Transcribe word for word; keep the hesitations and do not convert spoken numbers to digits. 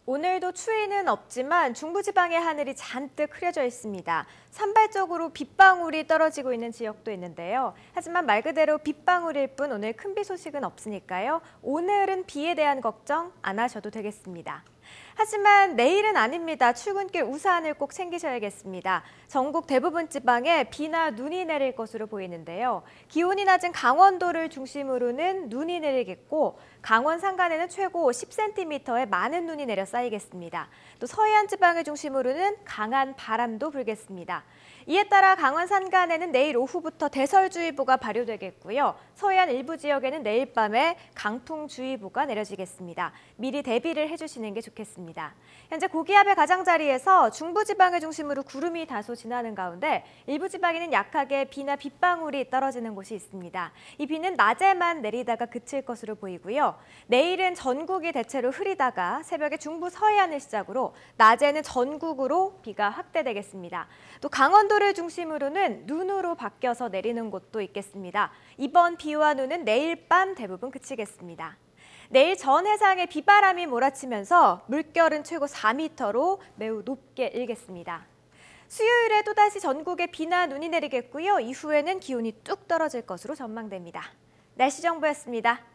오늘도 추위는 없지만 중부지방의 하늘이 잔뜩 흐려져 있습니다. 산발적으로 빗방울이 떨어지고 있는 지역도 있는데요. 하지만 말 그대로 빗방울일 뿐 오늘 큰 비 소식은 없으니까요. 오늘은 비에 대한 걱정 안 하셔도 되겠습니다. 하지만 내일은 아닙니다. 출근길 우산을 꼭 챙기셔야겠습니다. 전국 대부분 지방에 비나 눈이 내릴 것으로 보이는데요. 기온이 낮은 강원도를 중심으로는 눈이 내리겠고 강원 산간에는 최고 십 센티미터의 많은 눈이 내려 쌓이겠습니다. 또 서해안 지방을 중심으로는 강한 바람도 불겠습니다. 이에 따라 강원 산간에는 내일 오후부터 대설주의보가 발효되겠고요. 서해안 일부 지역에는 내일 밤에 강풍주의보가 내려지겠습니다. 미리 대비를 해주시는 게 좋겠습니다. 현재 고기압의 가장자리에서 중부지방을 중심으로 구름이 다소 지나는 가운데 일부 지방에는 약하게 비나 빗방울이 떨어지는 곳이 있습니다. 이 비는 낮에만 내리다가 그칠 것으로 보이고요. 내일은 전국이 대체로 흐리다가 새벽에 중부 서해안을 시작으로 낮에는 전국으로 비가 확대되겠습니다. 또 강원도를 중심으로는 눈으로 바뀌어서 내리는 곳도 있겠습니다. 이번 비와 눈은 내일 밤 대부분 그치겠습니다. 내일 전 해상에 비바람이 몰아치면서 물결은 최고 사 미터로 매우 높게 일겠습니다. 수요일에 또다시 전국에 비나 눈이 내리겠고요. 이후에는 기온이 뚝 떨어질 것으로 전망됩니다. 날씨 정보였습니다.